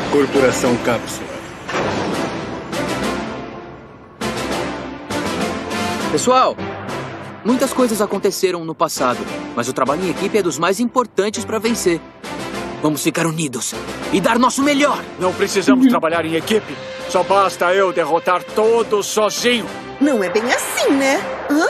Corporação Cápsula. Pessoal, muitas coisas aconteceram no passado, mas o trabalho em equipe é dos mais importantes para vencer. Vamos ficar unidos e dar nosso melhor. Não precisamos trabalhar em equipe. Só basta eu derrotar todos sozinho. Não é bem assim, né? Hã?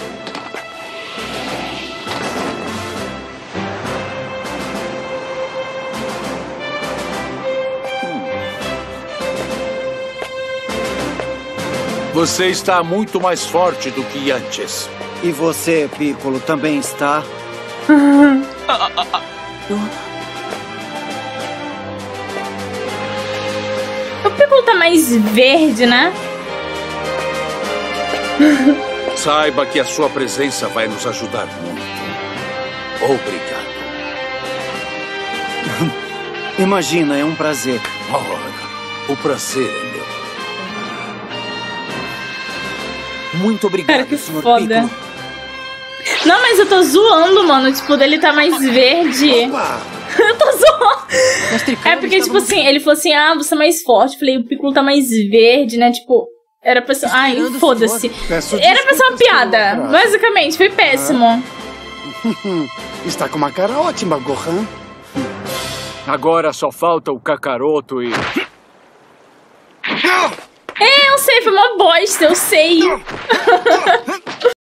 Você está muito mais forte do que antes. E você, Piccolo, também está? O Piccolo tá mais verde, né? Saiba que a sua presença vai nos ajudar muito. Obrigado. Imagina, é um prazer. Ora, o prazer é meu. Muito obrigado, Cara, que Sr. foda. Piccolo. Não, mas eu tô zoando, mano. Tipo, dele tá mais verde. Eu tô zoando. É porque, tipo assim, ele falou assim, ah, você é mais forte. Eu falei, o Piccolo tá mais verde, né? Tipo, era pra ser... Ai, foda-se. Era pra ser uma piada. Basicamente, foi péssimo. Está com uma cara ótima, Gohan. Agora só falta o Kakaroto e... É, eu sei, foi uma bosta, eu sei.